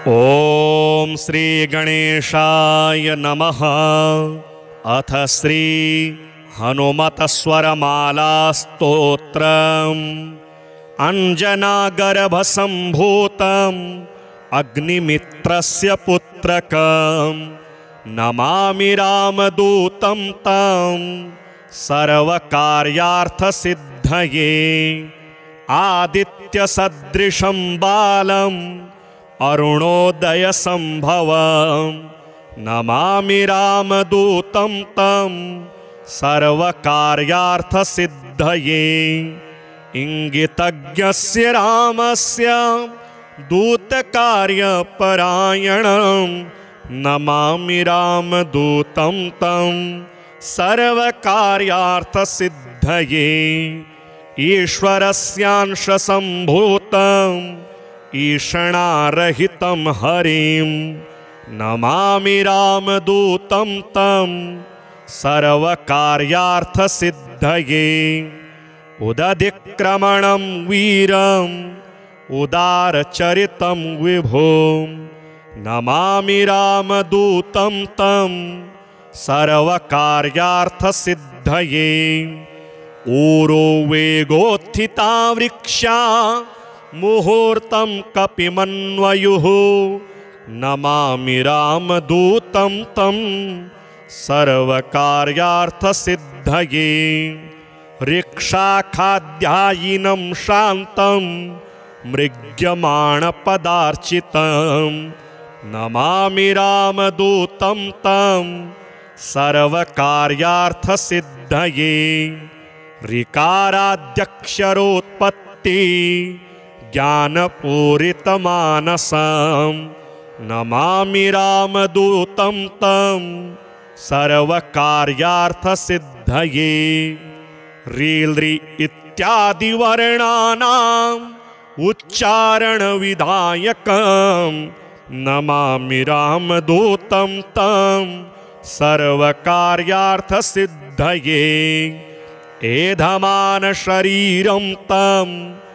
ओम श्री गणेशाय नमः। अथ श्री हनुमतस्वरमाला स्तोत्रम्। अंजनागर्भसम्भूतम् अग्निमित्रस्य पुत्रकम् नमामि रामदूतं तं सर्वकार्यार्थसिद्धये। आदित्यसदृशं बालम् अरुणोदयसम्भवम् नमामि रामदूतं तं सर्वकार्यार्थसिद्धये। इंगितज्ञस्य रामस्य दूतकार्यपरायणं नमामि रामदूतं तं सर्वकार्यार्थसिद्धये। ईश्वरस्यांशसम्भूतम् ईषणारहितं हरिं नमामि रामदूतं तं सर्वकार्यार्थसिद्धये। उदधिक्रमणं वीरम् उदारचरितं विभुं नमामि रामदूतं तं सर्वकार्यार्थसिद्धये। ऊरो वेगोत्थिता वृक्षा मुहूर्तं कपिमन्वयुः नमामि रामदूतं तं सर्वकार्यार्थसिद्धये। ऋक्षाखाध्यायिनं शान्तं मृग्यमाणपदार्चितं नमामि रामदूतं तं सर्वकार्यार्थसिद्धये। ऋकाराद्यक्षरोत्पत्ति ज्ञानपूरितमानसं नमामि रामदूतं तं सर्वकार्यार्थसिद्धये। ऋलृ इत्यादिवर्णानाम् उच्चारणविधायकं नमामि रामदूतं तं सर्वकार्यार्थसिद्धये। एधमानशरीरं तं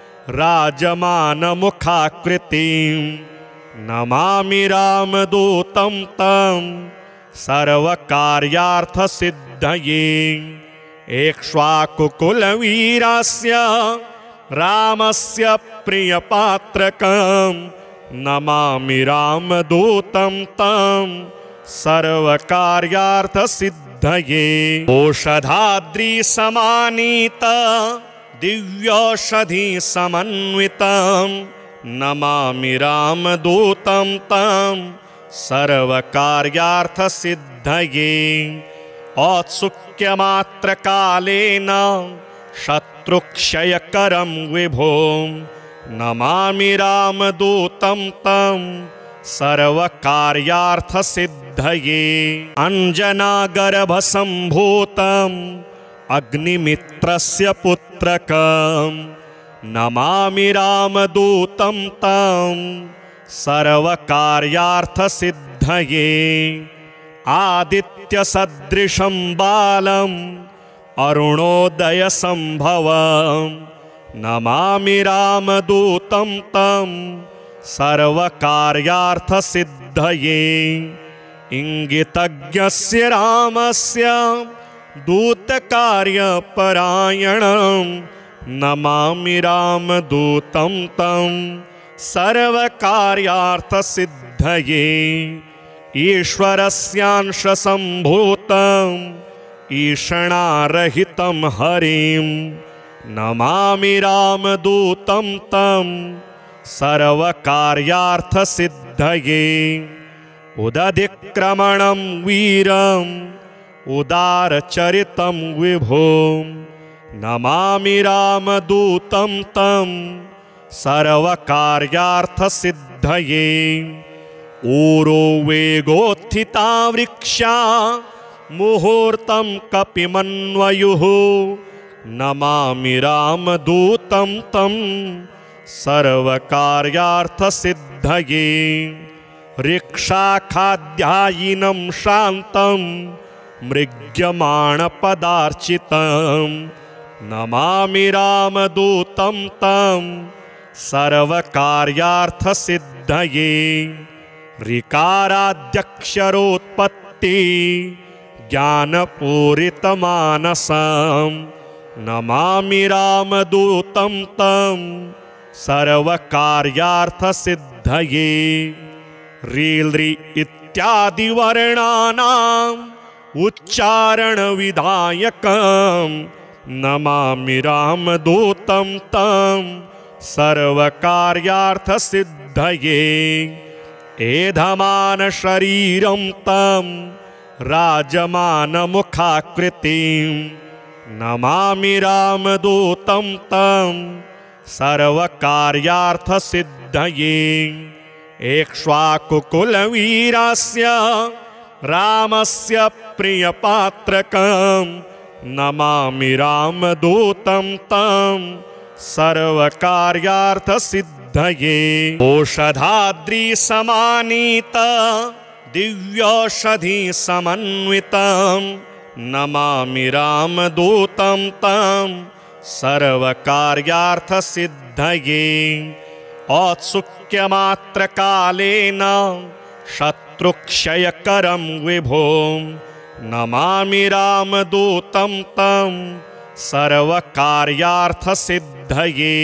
राजमानमुखाकृतिं नमामि रामदूतं तं सर्वकार्यार्थसिद्धये। एक्ष्वाकुकुलवीरस्य रामस्य प्रियपात्रकं नमामि रामदूतं तं सर्वकार्यार्थसिद्धये। ओषधाद्रिसमानीत दिव्यौषधिसमन्वितं नमामि रामदूतं तं सर्वकार्यार्थसिद्धये। औत्सुक्यमात्रकालेन शत्रुक्षयकरं विभुं नमामि रामदूतं तं सर्वकार्यार्थसिद्धये। अंजनागर्भसम्भूतम् अग्निमित्रस्य पुत्रकं नमामि रामदूतं तं सर्वकार्यार्थसिद्धये। आदित्यसदृशं बालम् अरुणोदयसम्भवं नमामि रामदूतं तं सर्वकार्यार्थसिद्धये। इंगितज्ञस्य रामस्य दूतकार्यपरायणं नमामि रामदूतं तं सर्वकार्यार्थसिद्धये। ईश्वरस्यांशसम्भूतम् ईषणारहितं हरिं नमामि रामदूतं तं सर्वकार्यार्थसिद्धये। उदधिक्रमणं वीरम् उदारचरितं विभुं नमामि रामदूतं तं सर्वकार्यार्थसिद्धये। ऊरो वेगोत्थिता वृक्षा मुहूर्तं कपिमन्वयुः नमामि रामदूतं तं सर्वकार्यार्थसिद्धये। ऋक्षाखाध्यायिनं शान्तं मृग्यमाणपदार्चितं नमामि रामदूतं तं सर्वकार्यार्थसिद्धये। ऋकाराद्यक्षरोत्पत्ति ज्ञानपूरितमानसं नमामि रामदूतं तं सर्वकार्यार्थसिद्धये। ऋ इत्यादि वर्णानाम् उच्चारणविधायकं नमामि रामदूतं तं सर्वकार्यार्थसिद्धये। एधमान शरीरं तं राजमानमुखाकृतिं नमामि रामदूतं तं सर्वकार्यार्थसिद्धये। एक्ष्वाकुकुलवीरस्य रामस्य प्रियपात्रकं नमामि रामदूतं तं सर्वकार्यार्थसिद्धये। ओषधाद्रिसमानीत दिव्यौषधिसमन्वितं नमामि रामदूतं तं सर्वकार्यार्थसिद्धये। औत्सुक्यमात्रकालेन शत्रुक्षयकरं विभों नमामि रामदूतं तं सर्वकार्यार्थसिद्धये।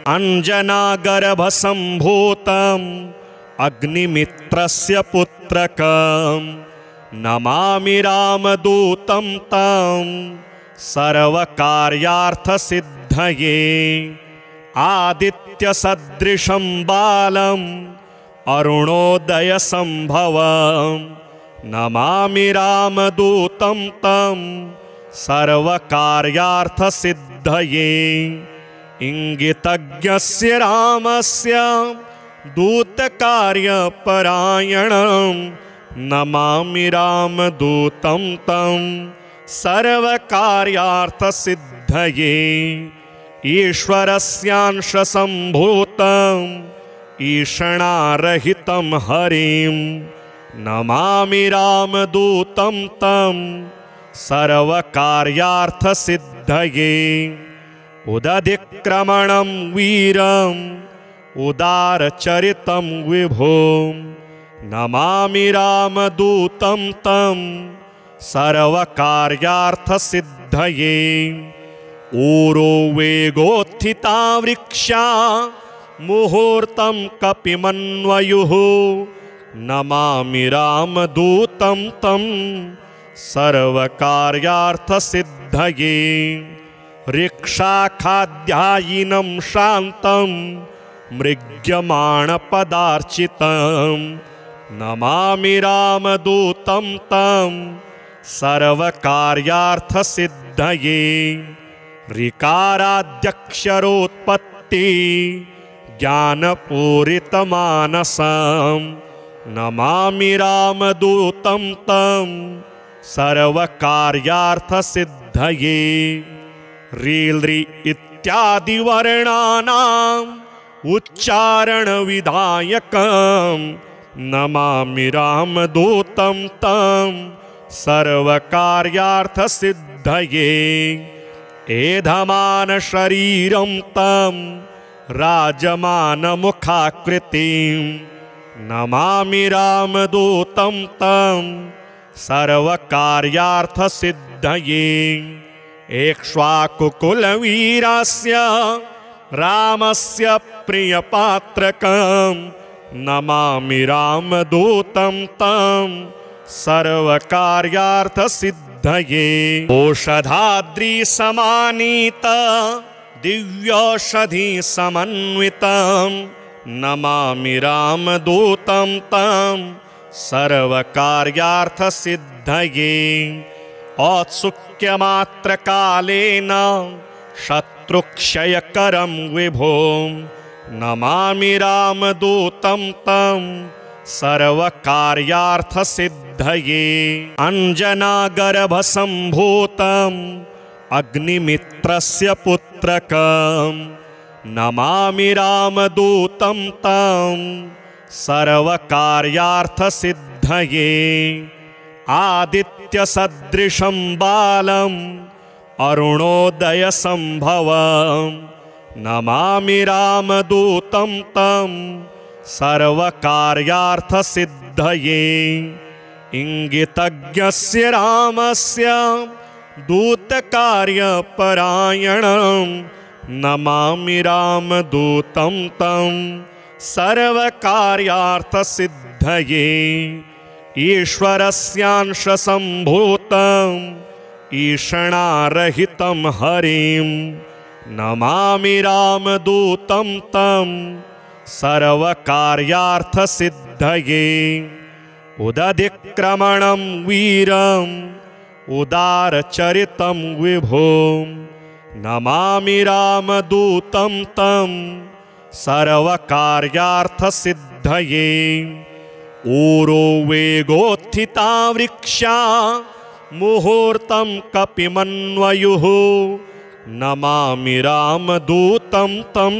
अञ्जनागर्भसम्भूतम् अग्निमित्रस्य पुत्रकं नमामि रामदूतं तं सर्वकार्यार्थसिद्धये। आदित्यसदृशं बालम् अरुणोदयसम्भवं नमामि रामदूतं तं सर्वकार्यार्थसिद्धये। इंगितज्ञस्य रामस्य दूतकार्यपरायणं नमामि रामदूतं तं सर्वकार्यार्थसिद्धये। ईश्वरस्यांशसम्भूतम् ईषणारहितं हरिं नमामि रामदूतं तं सर्वकार्यार्थसिद्धये। उदधिक्रमणं वीरम् उदारचरितं विभों नमामि रामदूतं तं सर्वकार्यार्थसिद्धये। ऊरो वेगोत्थिता वृक्षा मुहूर्तं कपिमन्वयुः नमामि रामदूतं तं सर्वकार्यार्थसिद्धये। ऋक्षाखाध्यायिनं शान्तं मृग्यमाणपदार्चितं नमामि रामदूतं तं सर्वकार्यार्थसिद्धये। ऋकाराद्यक्षरोत्पत्ति ज्ञानपूरितमानसं नमामि रामदूतं तं सर्वकार्यार्थसिद्धये। ऋ इत्यादि वर्णानाम् उच्चारणविधायकं नमामि रामदूतं तं सर्वकार्यार्थसिद्धये। एधमान शरीरं तं राजमानमुखाकृतिं नमामि रामदूतं तं सर्वकार्यार्थसिद्धये। एक्ष्वाकुकुलवीरस्य रामस्य प्रियपात्रकं नमामि रामदूतं तं सर्वकार्यार्थसिद्धये। ओषधाद्रिसमानीत दिव्यौषधिसमन्वितं नमामि रामदूतं तं सर्वकार्यार्थसिद्धये। औत्सुक्यमात्रकालेन शत्रुक्षयकरं विभों नमामि रामदूतं तं सर्वकार्यार्थसिद्धये। अञ्जनागर्भसम्भूतम् अग्निमित्रस्य पुत्रकं नमामि रामदूतं तं सर्वकार्यार्थसिद्धये। आदित्यसदृशं बालम् अरुणोदयसम्भवं नमामि रामदूतं तं सर्वकार्यार्थसिद्धये इंगितज्ञस्य रामस्य दूतकार्यपरायणं नमामि रामदूतं तं सर्वकार्यार्थसिद्धये ईश्वरस्यांशसम्भूतं ईषणारहितं हरिं नमामि रामदूतं तं सर्वकार्यार्थसिद्धये उदधिक्रमणं वीरम् उदारचरितं विभों नमामि रामदूतं तं सर्वकार्यार्थसिद्धये ऊरो वेगोत्थिता वृक्षा मुहूर्तं कपिमन्वयुः नमामि रामदूतं तं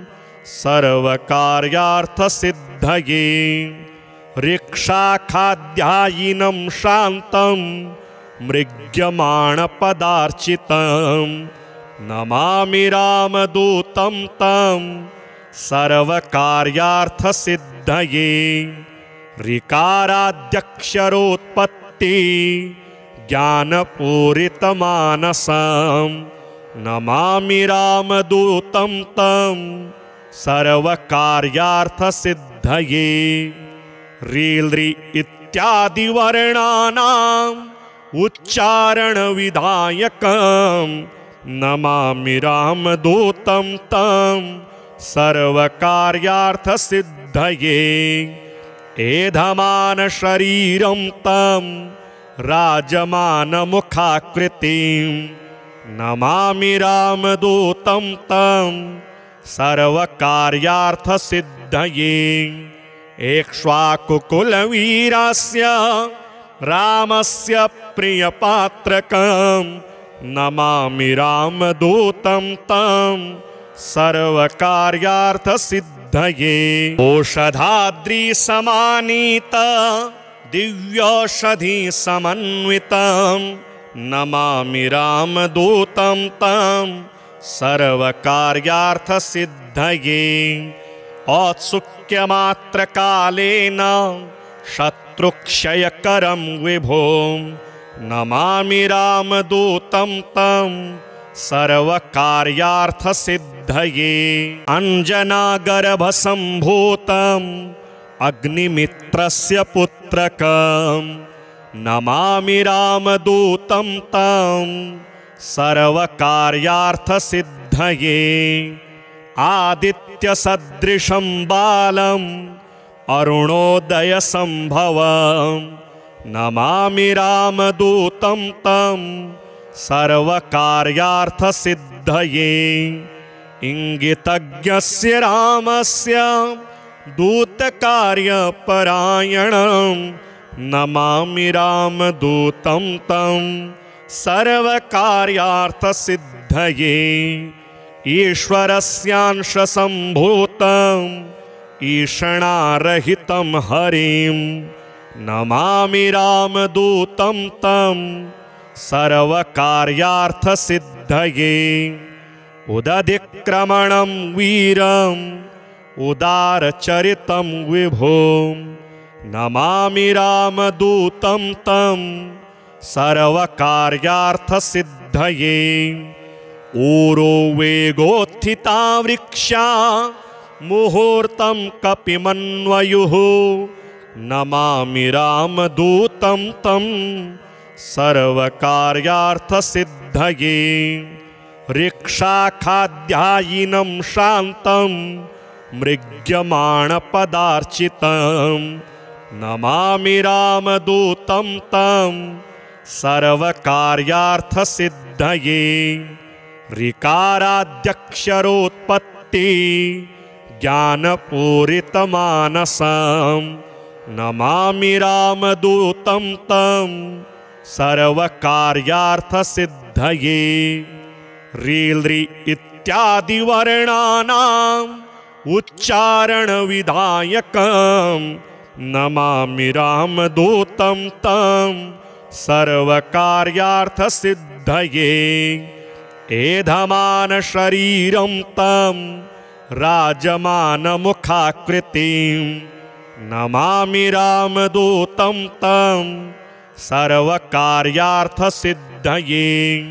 सर्वकार्यार्थसिद्धये ऋक्षाखाद्यायिनं शान्तं मृग्यमाणपदार्चितं नमामि रामदूतं तं सर्वकार्यार्थसिद्धये ऋकाराद्यक्षरोत्पत्ति ज्ञानपूरितमानसं नमामि रामदूतं तं सर्वकार्यार्थसिद्धये रील्रि इत्यादि वर्णानाम् उच्चारणविधायकं नमामि रामदूतं तं सर्वकार्यार्थसिद्धये एधमानशरीरं तं राजमानमुखाकृतिं नमामि रामदूतं तं सर्वकार्यार्थसिद्धये एक्ष्वाकुकुलवीरस्य रामस्य प्रियपात्रकं नमामि रामदूतं तं सर्वकार्यार्थसिद्धये ओषधाद्रिसमानीत दिव्यौषधिसमन्वितं नमामि रामदूतं तं सर्वकार्यार्थसिद्धये औत्सुक्यमात्रकालेन शत्रुक्षयकरं विभों नमामि रामदूतं तं सर्वकार्यार्थसिद्धये अंजनागर्भसम्भूतम् अग्निमित्रस्य पुत्रकं नमामि रामदूतं तं सर्वकार्यार्थसिद्धये आदित्यसदृशं बालम् अरुणोदयसम्भवं नमामि रामदूतं तं सर्वकार्यार्थसिद्धये इंगितज्ञस्य रामस्य दूतकार्यपरायणं नमामि रामदूतं तं सर्वकार्यार्थसिद्धये ईश्वरस्यांशसम्भूतं ईषणारहितं हरिं नमामि रामदूतं तं सर्वकार्यार्थसिद्धये उदधिक्रमणं वीरम् उदारचरितं विभों नमामि रामदूतं तं सर्वकार्यार्थसिद्धये ऊरो वेगोत्थिता वृक्षा मुहूर्तं कपिमन्वयुः नमामि रामदूतं तं सर्वकार्यार्थसिद्धये ऋक्षाखाद्यायिनं शान्तं मृग्यमाणपदार्चितं नमामि रामदूतं तं सर्वकार्यार्थसिद्धये ऋकाराद्यक्षरोत्पत्ति ज्ञानपूरितमानसं नमामि रामदूतं तं सर्वकार्यार्थसिद्धये रील्रि इत्यादि वर्णानाम् उच्चारणविधायकं नमामि रामदूतं तं सर्वकार्यार्थसिद्धये एधमानशरीरं तं राजमानमुखाकृतिं नमामि रामदूतं तं सर्वकार्यार्थसिद्धये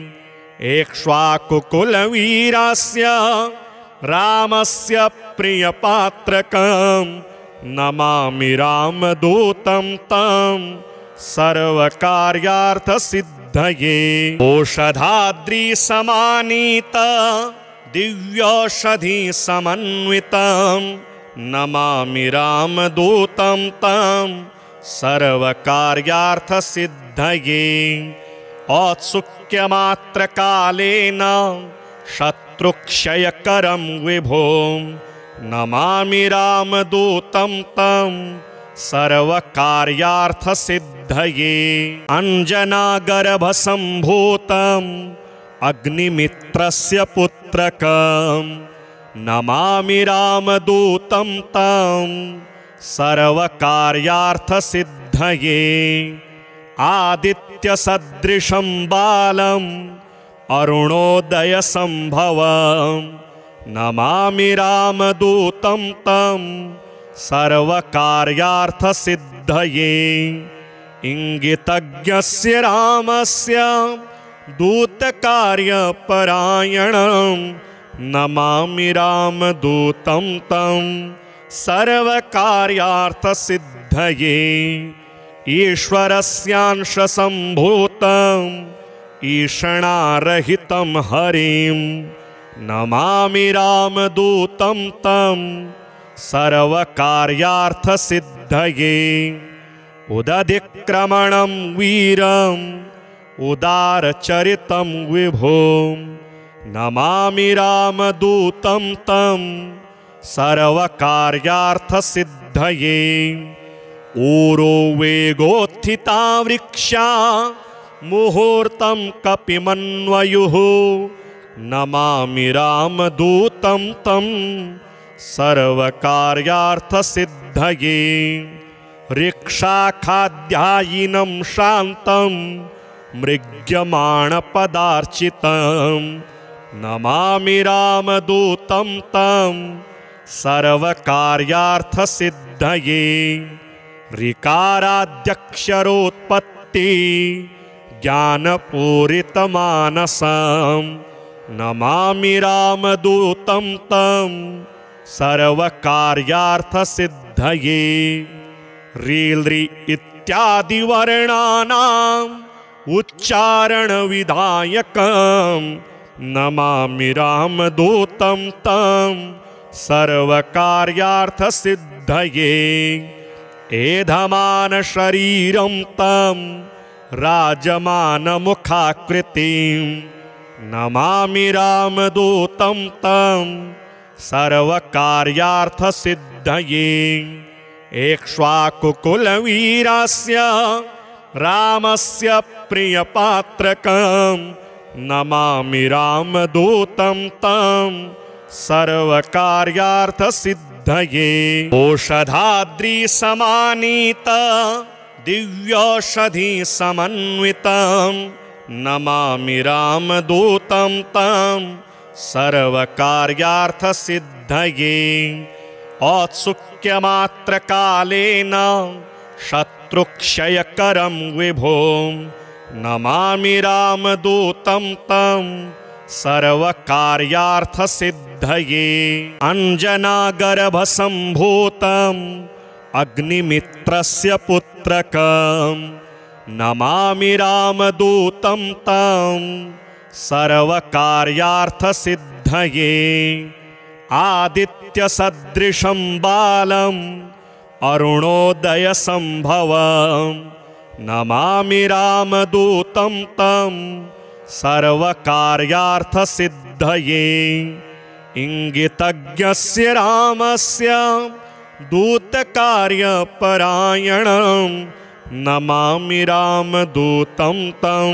एक्ष्वाकुकुलवीरस्य रामस्य प्रियपात्रकं नमामि रामदूतं तं सर्वकार्यार्थसिद्धये ओषधाद्रिसमानीत दिव्यौषधिसमन्वितं नमामि रामदूतं तं सर्वकार्यार्थसिद्धये औत्सुक्यमात्रकालेन शत्रुक्षयकरं विभों नमामि रामदूतं तं सर्वकार्यार्थसिद्धये अञ्जनागर्भसम्भूतं अग्निमित्रस्य पुत्रकं नमामि रामदूतं तं सर्वकार्यार्थसिद्धये आदित्यसदृशं बालम् अरुणोदयसम्भवं नमामि रामदूतं तं सर्वकार्यार्थसिद्धये इंगितज्ञस्य रामस्य दूतकार्यपरायणं नमामि रामदूतं तं सर्वकार्यार्थसिद्धये ईश्वरस्यांशसम्भूतं ईषणारहितं हरिं नमामि रामदूतं तं सर्वकार्यार्थसिद्धये उदधिक्रमणं वीरम् उदारचरितं विभों नमामि रामदूतं तं सर्वकार्यार्थसिद्धये ऊरो वेगोत्थिता वृक्षा मुहूर्तं कपिमन्वयुः नमामि रामदूतं तं सर्वकार्यार्थसिद्धये ऋक्षाखाद्यायिनं शान्तं मृग्यमाणपदार्चितं नमामि रामदूतं तं सर्वकार्यार्थसिद्धये ऋकाराद्यक्षरोत्पत्ति ज्ञानपूरितमानसं नमामि रामदूतं तं सर्वकार्यार्थसिद्धये रीलृ इत्यादिवर्णानाम् उच्चारणविधायकं नमामि रामदूतं तं सर्वकार्यार्थसिद्धये एधमानशरीरं तं राजमानमुखाकृतिं नमामि रामदूतं तं सर्वकार्यार्थसिद्धये एक्ष्वाकुकुलवीरस्य रामस्य प्रियपात्रकं नमामि रामदूतं तं सर्वकार्यार्थसिद्धये ओषधाद्रिसमानीत दिव्यौषधिसमन्वितं नमामि रामदूतं तं सर्वकार्यार्थसिद्धये औत्सुक्यमात्रकालेन शत्रुक्षयकरं विभों नमामि रामदूतं तं सर्वकार्यार्थसिद्धये अञ्जनागर्भसम्भूतं अग्निमित्रस्य पुत्रकं नमामि रामदूतं तं सर्वकार्यार्थसिद्धये आदित्यसदृशं बालम् अरुणोदयसम्भवं नमामि रामदूतं तं सर्वकार्यार्थसिद्धये इंगितज्ञस्य रामस्य दूतकार्यपरायणं नमामि रामदूतं तं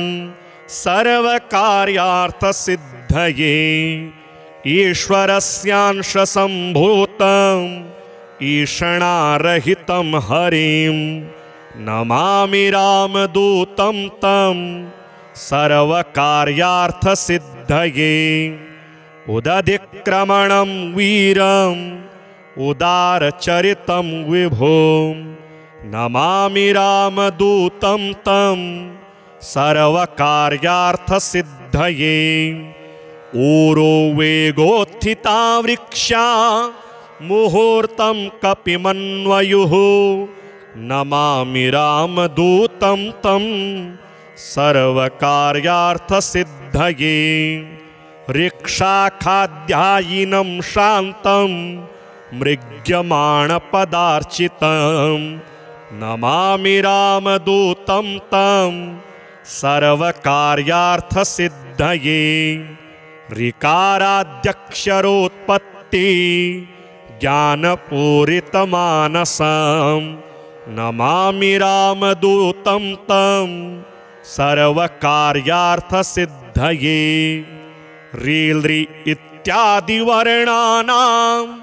सर्वकार्यार्थसिद्धये ईश्वरस्यांशसम्भूतं ईषणारहितं हरिं नमामि रामदूतं तं सर्वकार्यार्थसिद्धये उदधिक्रमणं वीरम् उदारचरितं विभों नमामि रामदूतं तं सर्वकार्यार्थसिद्धये। ऊरो वेगोत्थिता वृक्षा मुहूर्तं कपिमन्वयुः नमामि रामदूतं तं सर्वकार्यार्थसिद्धये। ऋक्षाखाद्यायिनं शान्तं मृग्यमाणपदार्चितं नमामि रामदूतं तं सर्वकार्यार्थसिद्धये। ऋकाराद्यक्षरोत्पत्ति ज्ञानपूरितमानसं नमामि रामदूतं तं सर्वकार्यार्थसिद्धये। ऋ इत्यादि वर्णानाम्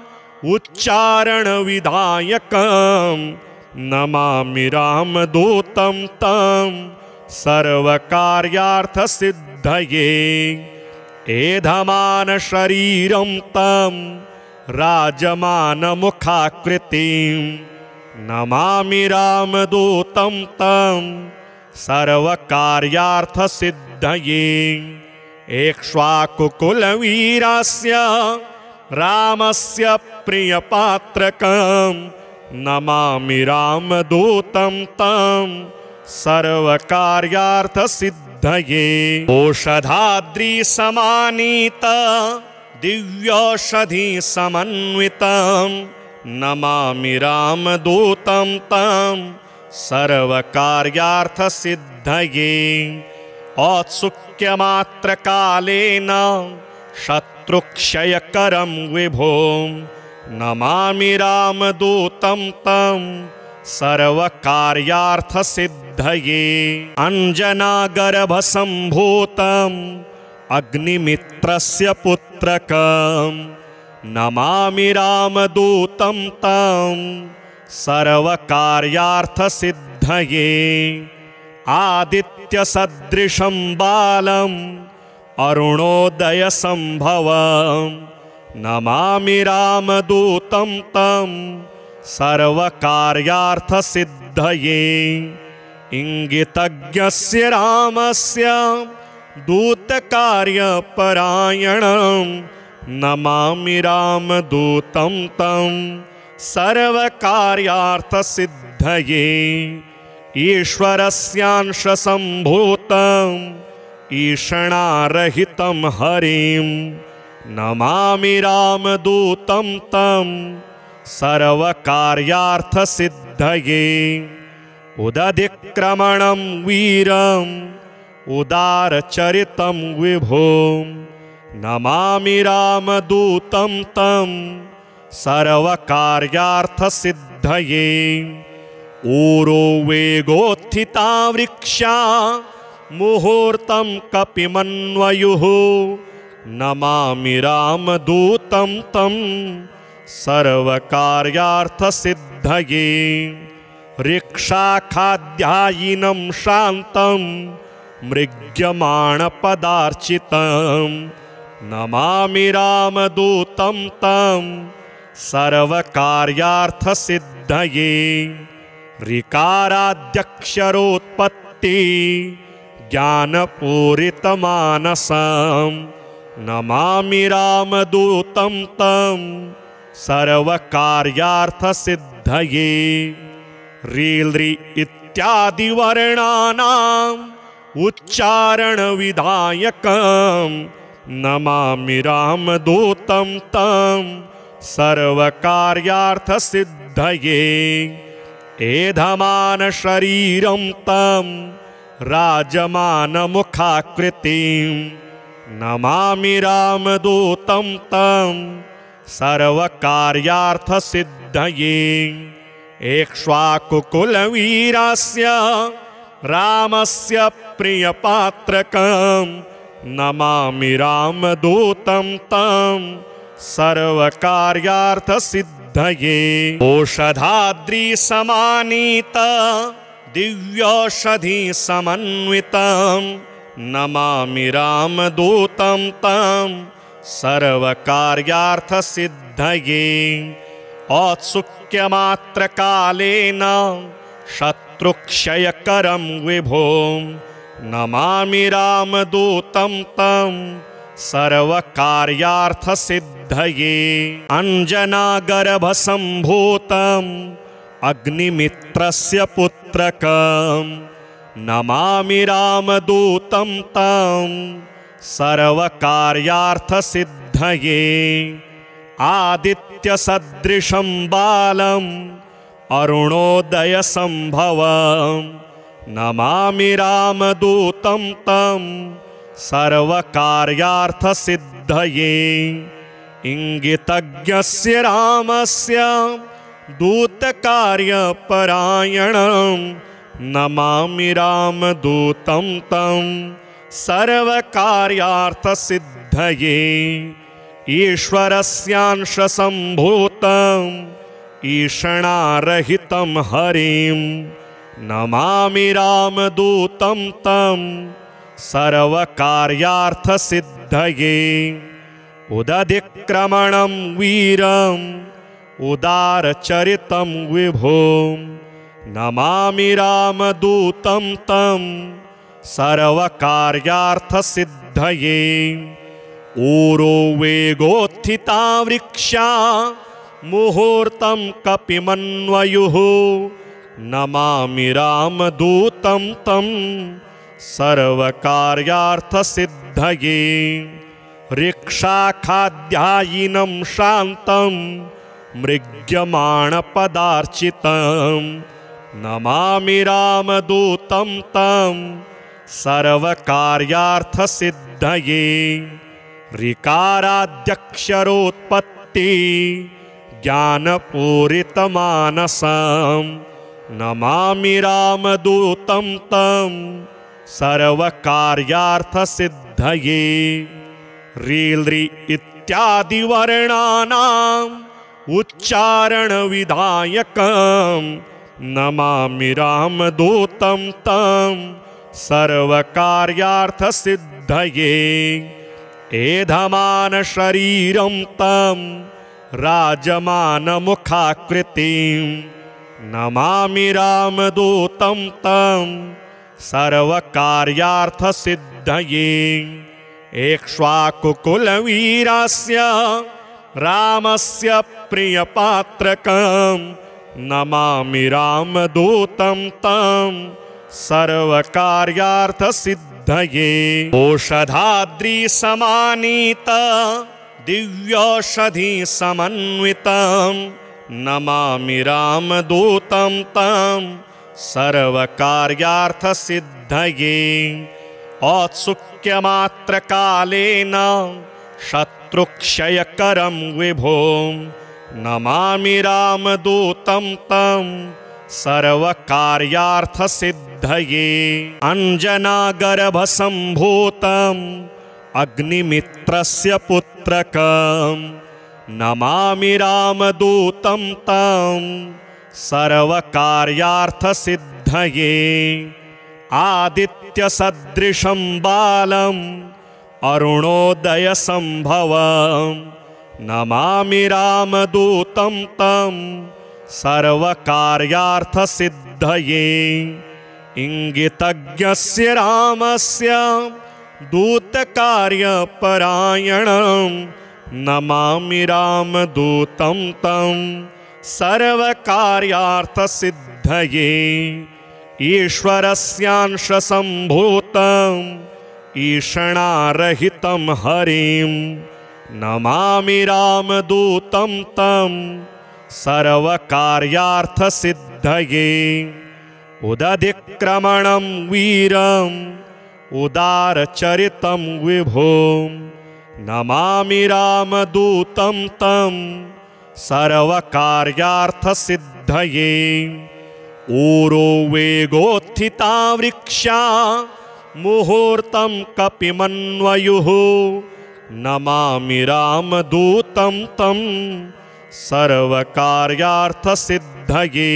उच्चारणविधायकं नमामि रामदूतं तं सर्वकार्यार्थसिद्धये। एधमान शरीरं तं राजमानमुखाकृतिं नमामि रामदूतं तं सर्वकार्यार्थसिद्धये। एक्ष्वाकुकुलवीरस्य रामस्य प्रियपात्रकं नमामि रामदूतं तं सर्वकार्यार्थसिद्धये। ओषधाद्रिसमानीत दिव्यौषधिसमन्वितं नमामि रामदूतं तं सर्वकार्यार्थसिद्धये। औत्सुक्यमात्रकालेन शत्रुक्षयकरं विभों नमामि रामदूतं तं सर्वकार्यार्थसिद्धये। अञ्जनागर्भसम्भूतम् अग्निमित्रस्य पुत्रकं नमामि रामदूतं तं सर्वकार्यार्थसिद्धये। आदित्यसदृशं बालम् अरुणोदयसम्भवं नमामि रामदूतं तं सर्वकार्यार्थसिद्धये। इंगितज्ञस्य रामस्य दूतकार्यपरायणं नमामि रामदूतं तं सर्वकार्यार्थसिद्धये। ईश्वरस्यांशसम्भूतम् ईषणारहितं हरिं नमामि रामदूतं तं सर्वकार्यार्थसिद्धये। उदधिक्रमणं वीरम् उदारचरितं विभों नमामि रामदूतं तं सर्वकार्यार्थसिद्धये। ऊरो वेगोत्थिता वृक्षा मुहूर्तं कपिमन्वयुः नमामि रामदूतं तं सर्वकार्यार्थसिद्धये। ऋक्षाखाद्यायिनं शान्तं मृग्यमाणपदार्चितं नमामि रामदूतं तं सर्वकार्यार्थसिद्धये। ऋकाराद्यक्षरोत्पत्ति ज्ञानपूरितमानसं नमामि रामदूतं तं सर्वकार्यार्थसिद्धये। ऋ इत्यादि वर्णानाम् उच्चारणविधायकं नमामि रामदूतं तं सर्वकार्यार्थसिद्धये। एधमान शरीरं तं राजमानमुखाकृतिं नमामि रामदूतं तं सर्वकार्यार्थसिद्धये। एक्ष्वाकुकुलवीरस्य रामस्य प्रियपात्रकं नमामि रामदूतं तं सर्वकार्यार्थसिद्धये। ओषधाद्रिसमानीत दिव्यौषधिसमन्वितं नमामि रामदूतं तं सर्वकार्यार्थसिद्धये औत्सुक्यमात्रकालेन शत्रुक्षयकरं विभों नमामि रामदूतं तं सर्वकार्यार्थसिद्धये अंजनागर्भसम्भूतम् अग्निमित्रस्य पुत्रकं नमामि रामदूतं तं सर्वकार्यार्थसिद्धये आदित्यसदृशं बालम् अरुणोदयसम्भवं नमामि रामदूतं तं सर्वकार्यार्थसिद्धये इंगितज्ञस्य रामस्य दूतकार्यपरायणं नमामि रामदूतं तं सर्वकार्यार्थसिद्धये ईश्वरस्यांशसम्भूतम् ईषणारहितं हरिं नमामि रामदूतं तं सर्वकार्यार्थसिद्धये उदधिक्रमणं वीरम् उदारचरितं विभों नमामि रामदूतं तं सर्वकार्यार्थसिद्धये ऊरो वेगोत्थिता वृक्षा मुहूर्तं कपिमन्वयुः नमामि रामदूतं तं सर्वकार्यार्थसिद्धये ऋक्षाखाध्यायिनं शान्तं मृग्यमाणपदार्चितं नमामि रामदूतं तं सर्वकार्यार्थसिद्धये ऋकाराद्यक्षरोत्पत्ति ज्ञानपूरितमानसं नमामि रामदूतं तं सर्वकार्यार्थसिद्धये रील्रि इत्यादिवर्णानाम् उच्चारणविधायकं नमामि रामदूतं तं सर्वकार्यार्थसिद्धये एधमानशरीरं तं राजमानमुखाकृतिं नमामि रामदूतं तं सर्वकार्यार्थसिद्धये एक्ष्वाकुकुलवीरस्य रामस्य प्रियपात्रकं नमामि रामदूतं तं सर्वकार्यार्थसिद्धये ओषधाद्रिसमानीत दिव्यौषधिसमन्वितं नमामि रामदूतं तं सर्वकार्यार्थसिद्धये औत्सुक्यमात्रकालेन शत्रुक्षयकरं विभों नमामि रामदूतं तं सर्वकार्यार्थसिद्धये अंजनागर्भसम्भूतम् अग्निमित्रस्य पुत्रकं नमामि रामदूतं तं सर्वकार्यार्थसिद्धये आदित्यसदृशं बालम् अरुणोदयसम्भवं नमामि रामदूतं तं सर्वकार्यार्थसिद्धये इंगितज्ञस्य रामस्य दूतकार्यपरायणं नमामि रामदूतं तं सर्वकार्यार्थसिद्धये ईश्वरस्यांशसम्भूतम् ईषणारहितं हरिं नमामि रामदूतं तं सर्वकार्यार्थसिद्धये उदधिक्रमणं वीरम् उदारचरितं विभों नमामि रामदूतं तं सर्वकार्यार्थसिद्धये ऊरो वेगोत्थिता वृक्षा मुहूर्तं कपिमन्वयुः नमामि रामदूतं तं सर्वकार्यार्थसिद्धये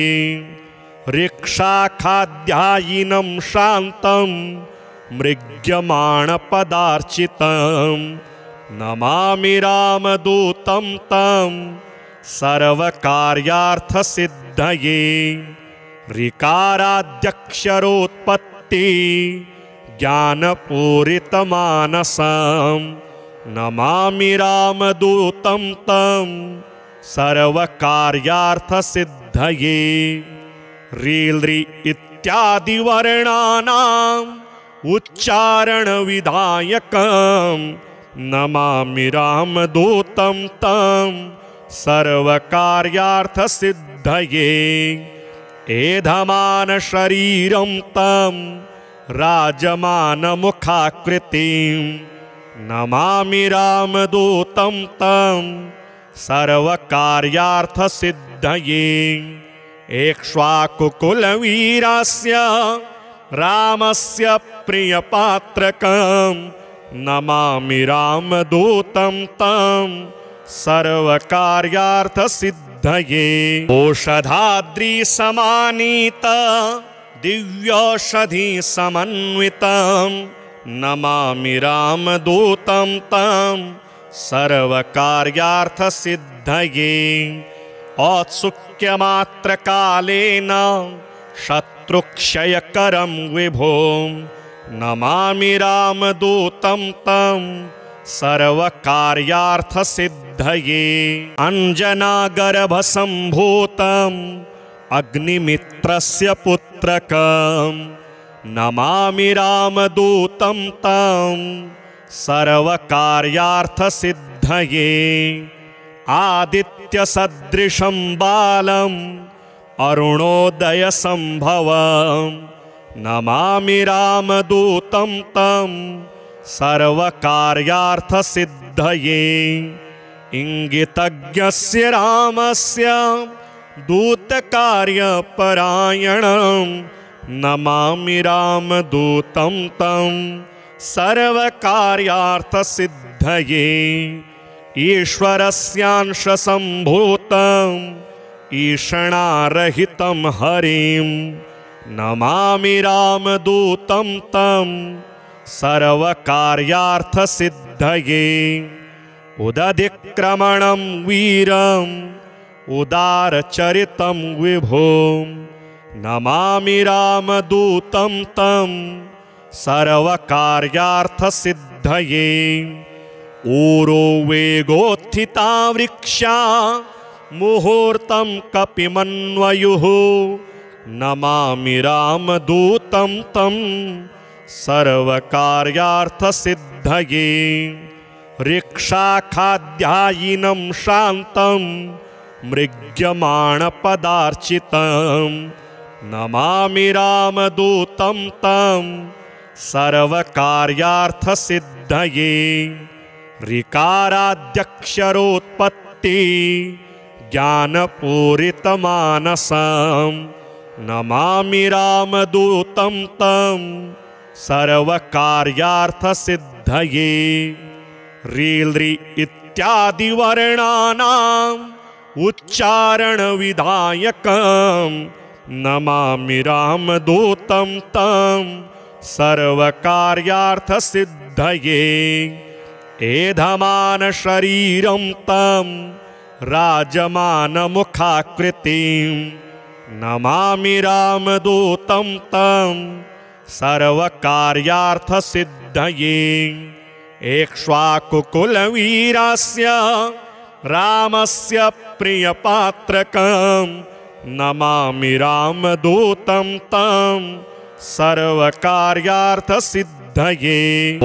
ऋक्षाखाध्यायिनं शान्तं मृग्यमाणपदार्चितं नमामि रामदूतं तं सर्वकार्यार्थसिद्धये ऋकाराद्यक्षरोत्पत्ति ज्ञानपूरितमानसं नमामि रामदूतं तं सर्वकार्यार्थसिद्धये ऋ इत्यादिवर्णानाम् उच्चारणविधायकं नमामि रामदूतं तं सर्वकार्यार्थसिद्धये एधमानशरीरं तं राजमानमुखाकृतिं नमामि रामदूतं तं सर्वकार्यार्थसिद्धये एक्ष्वाकुकुलवीरस्य रामस्य प्रियपात्रकं नमामि रामदूतं तं सर्वकार्यार्थसिद्धये ओषधाद्रिसमानीत दिव्यौषधिसमन्वितं नमामि रामदूतं तं सर्वकार्यार्थसिद्धये औत्सुक्यमात्रकालेन शत्रुक्षयकरं विभों नमामि रामदूतं तं सर्वकार्यार्थसिद्धये अञ्जनागर्भसम्भूतम् अग्निमित्रस्य पुत्रकं नमामि रामदूतं तं सर्वकार्यार्थसिद्धये आदित्यसदृशं बालम् अरुणोदयसम्भवं नमामि रामदूतं तं सर्वकार्यार्थसिद्धये इंगितज्ञस्य रामस्य दूतकार्यपरायणं नमामि रामदूतं तं सर्वकार्यार्थसिद्धये ईश्वरस्यांशसम्भूतम् ईषणारहितं हरिं नमामि रामदूतं तं सर्वकार्यार्थसिद्धये उदधिक्रमणं वीरम् उदारचरितं विभों नमामि रामदूतं तं सर्वकार्यार्थसिद्धये ऊरो वेगोत्थिता वृक्षा मुहूर्तं कपिमन्वयुः नमामि रामदूतं तं सर्वकार्यार्थसिद्धये ऋक्षाखाद्यायिनं शान्तं मृग्यमाणपदार्चितं नमामि रामदूतं तं सर्वकार्यार्थसिद्धये ऋकाराद्यक्षरोत्पत्ति ज्ञानपूरितमानसं नमामि रामदूतं तं सर्वकार्यार्थसिद्धये ऋ इत्यादिवर्णानाम् उच्चारणविधायकं नमामि रामदूतं तं सर्वकार्यार्थसिद्धये एधमानशरीरं तं राजमानमुखाकृतिं नमामि रामदूतं तं सर्वकार्यार्थसिद्धये एक्ष्वाकुकुलवीरस्य रामस्य प्रियपात्रकं नमामि रामदूतं तं सर्वकार्यार्थसिद्धये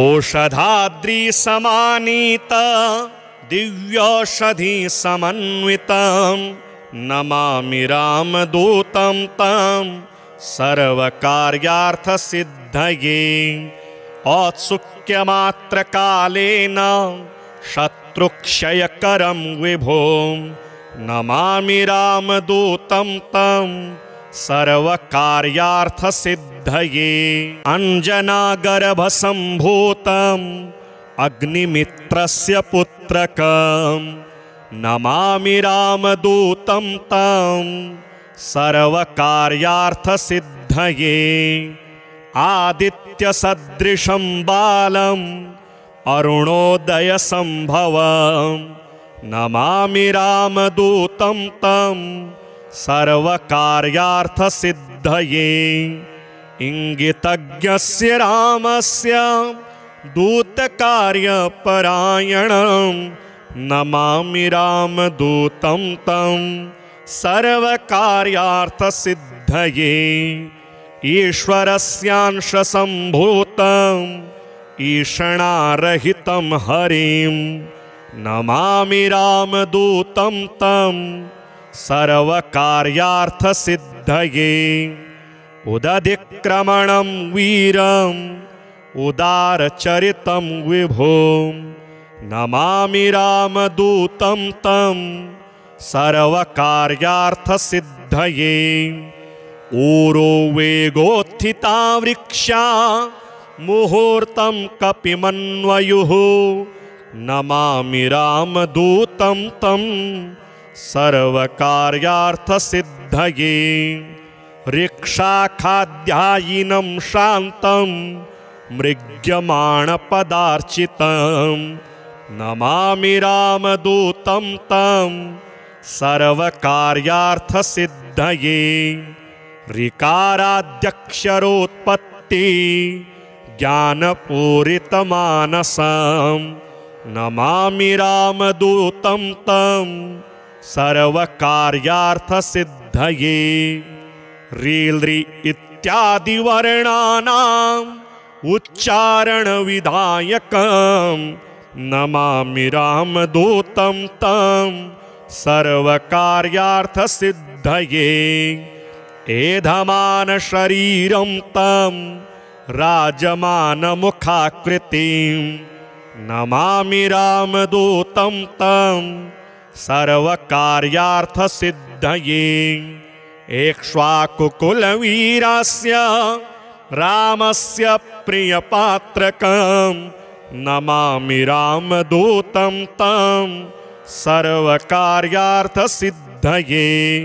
ओषधाद्रिसमानीत दिव्यौषधिसमन्वितं नमामि रामदूतं तं सर्वकार्यार्थसिद्धये औत्सुक्यमात्रकालेन शत्रुक्षयकरं विभों नमामि रामदूतं तं सर्वकार्यार्थसिद्धये अञ्जनागर्भसम्भूतम् अग्निमित्रस्य पुत्रकं नमामि रामदूतं तं सर्वकार्यार्थसिद्धये आदित्यसदृशं बालम् अरुणोदयसम्भवम् नमामि रामदूतं तं सर्वकार्यार्थसिद्धये इंगितज्ञस्य रामस्य दूतकार्यपरायणं नमामि रामदूतं तं सर्वकार्यार्थसिद्धये ईश्वरस्यांशसम्भूतम् ईषणारहितं हरिं नमामि रामदूतं तं सर्वकार्यार्थसिद्धये उदधिक्रमणं वीरम् उदारचरितं विभुं नमामि रामदूतं तं सर्वकार्यार्थसिद्धये ऊरो वेगोत्थिता वृक्षा मुहूर्तं कपिमन्वयुः नमामि रामदूतं तं सर्वकार्यार्थसिद्धये ऋक्षाखाध्यायिनं शान्तं मृग्यमाणपदार्चितं नमामि रामदूतं तं सर्वकार्यार्थसिद्धये ऋकाराद्यक्षरोत्पत्ति ज्ञानपूरितमानसं नमामि रामदूतं तं सर्वकार्यार्थसिद्धये रीलृ इत्यादिवर्णानाम् उच्चारणविधायकं नमामि रामदूतं तं सर्वकार्यार्थसिद्धये एधमानशरीरं तं राजमानमुखाकृतिं नमामि रामदूतं तं सर्वकार्यार्थसिद्धये एक्ष्वाकुकुलवीरस्य रामस्य प्रियपात्रकं नमामि रामदूतं तं सर्वकार्यार्थसिद्धये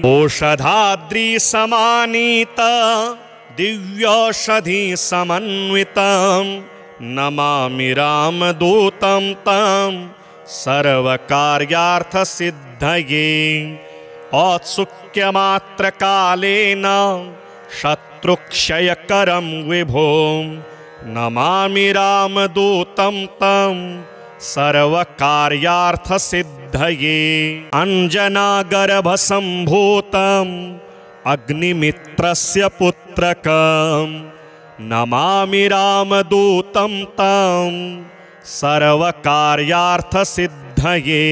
ओषधाद्रिसमानीत दिव्यौषधिसमन्वितं नमामि रामदूतं तं सर्वकार्यार्थसिद्धये औत्सुक्यमात्रकालेन शत्रुक्षयकरं विभुं नमामि रामदूतं तं सर्वकार्यार्थसिद्धये अञ्जनागर्भसम्भूतम् अग्निमित्रस्य पुत्रकं नमामि रामदूतं तं सर्वकार्यार्थसिद्धये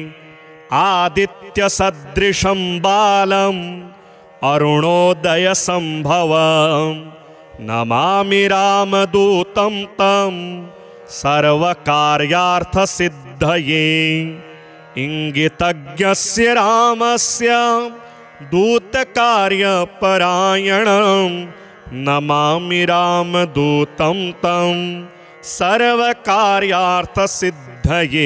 आदित्यसदृशं बालम् अरुणोदयसम्भवम् नमामि रामदूतं तं सर्वकार्यार्थसिद्धये इंगितज्ञस्य रामस्य दूतकार्यपरायणं नमामि रामदूतं तं सर्वकार्यार्थसिद्धये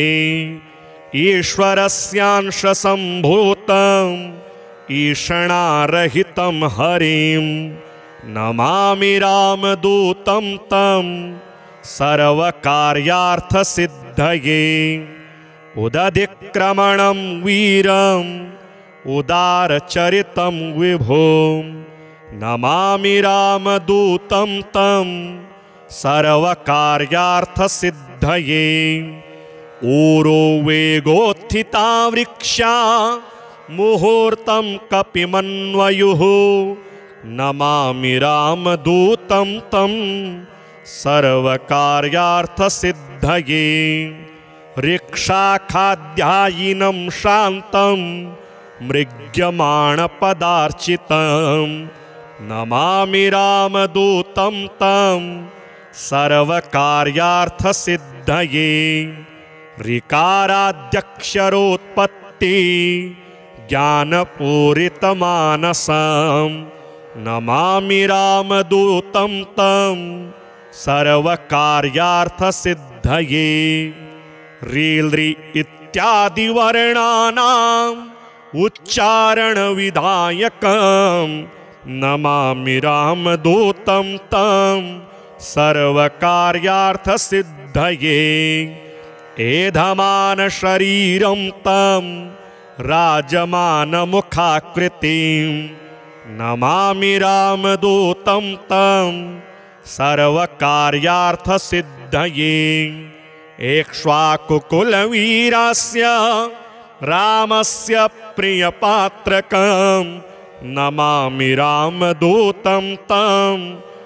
ईश्वरस्यांशसम्भूतम् ईषणारहितं हरिं नमामि रामदूतं तं सर्वकार्यार्थसिद्धये उदधिक्रमणं वीरम् उदारचरितं विभुं नमामि रामदूतं तं सर्वकार्यार्थसिद्धये ऊरो वेगोत्थिता वृक्षा मुहूर्तं कपिमन्वयुः नमामि रामदूतं तं सर्वकार्यार्थसिद्धये ऋक्षाखाध्यायिनं शान्तं मृग्यमाणपदार्चितं नमामि रामदूतं तं सर्वकार्यार्थसिद्धये ऋकाराद्यक्षरोत्पत्ति ज्ञानपूरितमानसं नमामि रामदूतं तं सर्वकार्यार्थसिद्धये रीलृ इत्यादिवर्णानाम् उच्चारणविधायकं नमामि रामदूतं तं सर्वकार्यार्थसिद्धये एधमान शरीरं तं राजमानमुखाकृतिं नमामि रामदूतं तं सर्वकार्यार्थसिद्धये एक्ष्वाकुकुलवीरस्य रामस्य प्रियपात्रकं नमामि रामदूतं तं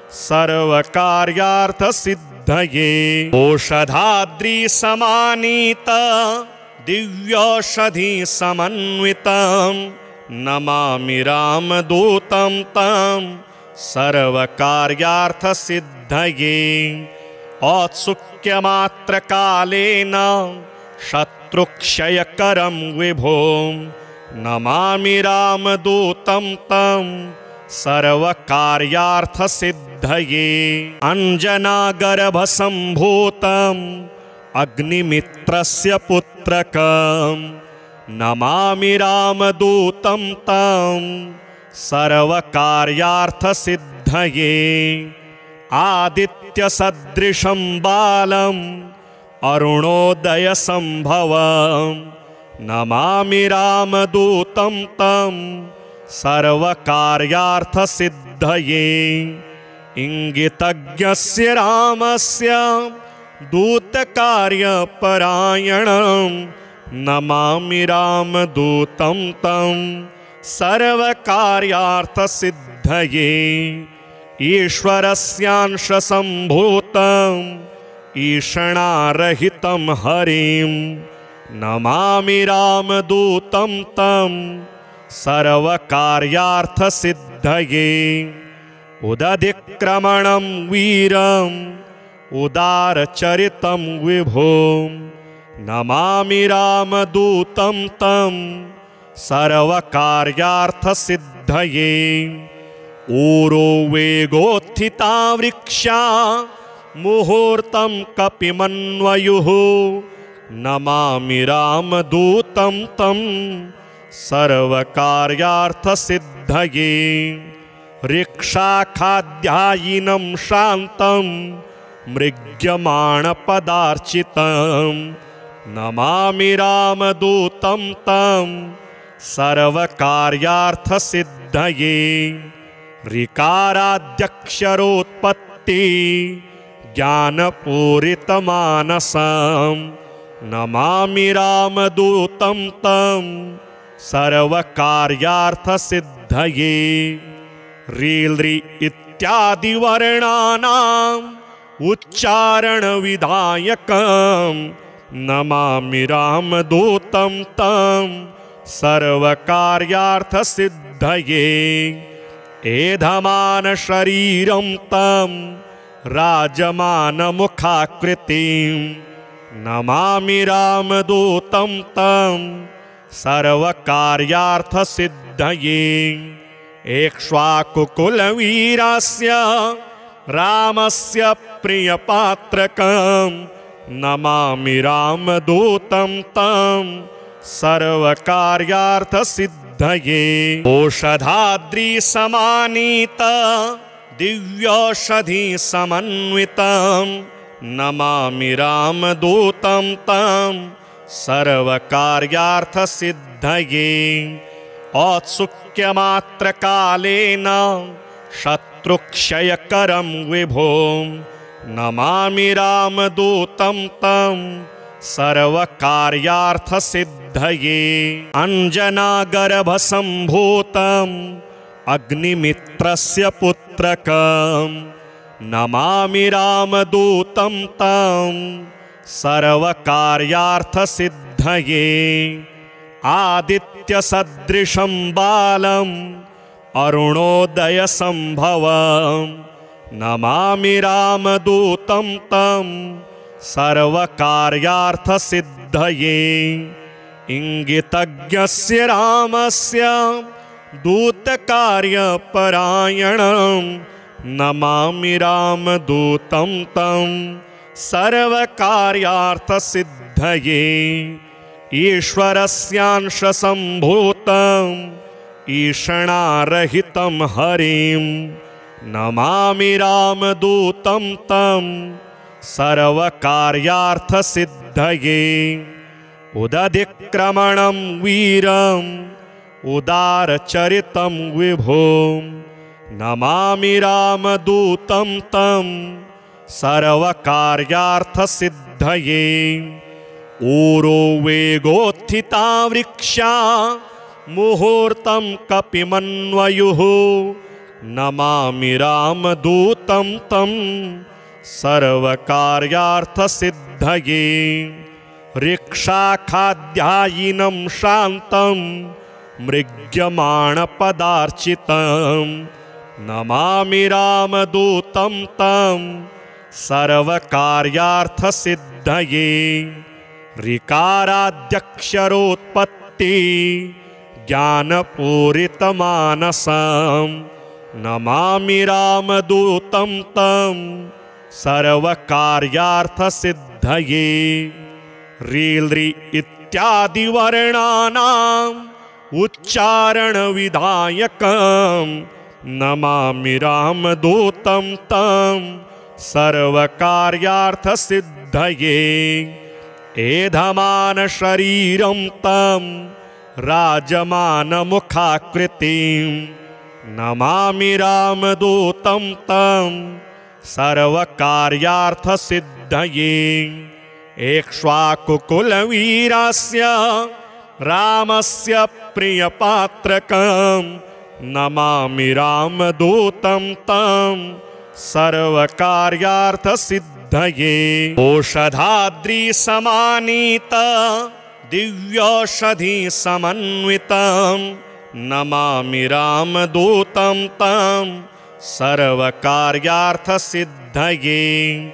सर्वकार्यार्थसिद्धये ओषधाद्रिसमानीत दिव्यौषधिसमन्वितं नमामि रामदूतं तं सर्वकार्यार्थसिद्धये औत्सुक्यमात्रकालेन शत्रुक्षयकरं विभों नमामि रामदूतं तं सर्वकार्यार्थसिद्धये अञ्जनागर्भसम्भूतम् अग्निमित्रस्य पुत्रकं नमामि रामदूतं तं सर्वकार्यार्थसिद्धये आदित्यसदृशं बालम् अरुणोदयसम्भवं नमामि रामदूतं तं सर्वकार्यार्थसिद्धये इंगितज्ञस्य रामस्य दूतकार्यपरायणं नमामि रामदूतं तं सर्वकार्यार्थसिद्धये ईश्वरस्यांशसम्भूतम् ईषणारहितं हरिं नमामि रामदूतं तं सर्वकार्यार्थसिद्धये उदधिक्रमणं वीरम् उदारचरितं विभों नमामि रामदूतं तं सर्वकार्यार्थसिद्धये ऊरो वेगोत्थिता वृक्षा मुहूर्तं कपिमन्वयुः नमामि रामदूतं तं सर्वकार्यार्थसिद्धये ऋक्षाखाध्यायिनं शान्तम् मृग्यमाणपदार्चितं नमामि रामदूतं तं सर्वकार्यार्थसिद्धये ऋकाराद्यक्षरोत्पत्ति ज्ञानपूरितमानसं नमामि रामदूतं तं सर्वकार्यार्थसिद्धये रील्रि इत्यादिवर्णानाम् उच्चारणविधायकं नमामि रामदूतं तं सर्वकार्यार्थसिद्धये एधमान शरीरं तं राजमानमुखाकृतिं नमामि रामदूतं तं सर्वकार्यार्थसिद्धये एक्ष्वाकुकुलवीरस्य रामस्य प्रियपात्रकं नमामि रामदूतं तं सर्वकार्यार्थसिद्धये ओषधाद्रिसमानीत दिव्यौषधिसमन्वितं नमामि रामदूतं तं सर्वकार्यार्थसिद्धये औत्सुक्यमात्रकालेन शत्रुक्षयकरं विभों नमामि रामदूतं तं सर्वकार्यार्थसिद्धये अञ्जनागर्भसम्भूतम् अग्निमित्रस्य पुत्रकं नमामि रामदूतं तं सर्वकार्यार्थसिद्धये आदित्यसदृशं बालम् अरुणोदयसम्भवं नमामि रामदूतं तं सर्वकार्यार्थसिद्धये इंगितज्ञस्य रामस्य दूतकार्यपरायणं नमामि रामदूतं तं सर्वकार्यार्थसिद्धये ईश्वरस्यांशसम्भूतम् ईषणारहितं हरिं नमामि रामदूतं तं सर्वकार्यार्थसिद्धये उदधिक्रमणं वीरम् उदारचरितं विभों नमामि रामदूतं तं सर्वकार्यार्थसिद्धये ऊरो वेगोत्थिता वृक्षा मुहूर्तं कपिमन्वयुः नमामि रामदूतं तं सर्वकार्यार्थसिद्धये ऋक्षाखाद्यायिनं शान्तं मृग्यमाणपदार्चितं नमामि रामदूतं तं सर्वकार्यार्थसिद्धये ऋकाराद्यक्षरोत्पत्ति ज्ञानपूरितमानसं नमामि रामदूतं तं सर्वकार्यार्थसिद्धये रीलृ इत्यादिवर्णानाम् उच्चारणविधायकं नमामि रामदूतं तं सर्वकार्यार्थसिद्धये एधमानशरीरं तं राजमानमुखाकृतिं नमामि रामदूतं तं सर्वकार्यार्थसिद्धये एक्ष्वाकुकुलवीरस्य रामस्य प्रियपात्रकं नमामि रामदूतं तं सर्वकार्यार्थसिद्धये ओषधाद्रिसमानीत दिव्यौषधिसमन्वितं नमामि रामदूतं तं सर्वकार्यार्थसिद्धये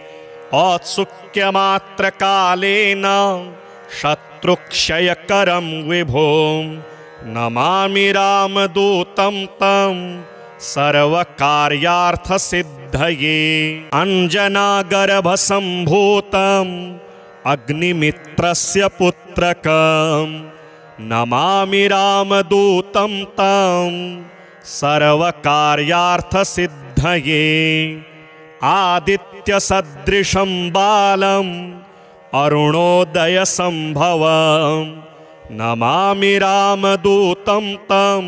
औत्सुक्यमात्रकालेन शत्रुक्षयकरं विभों नमामि रामदूतं तं सर्वकार्यार्थसिद्धये अञ्जनागर्भसम्भूतम् अग्निमित्रस्य पुत्रकं नमामि रामदूतं तं सर्वकार्यार्थसिद्धये आदित्यसदृशं बालम् अरुणोदयसम्भवं नमामि रामदूतं तं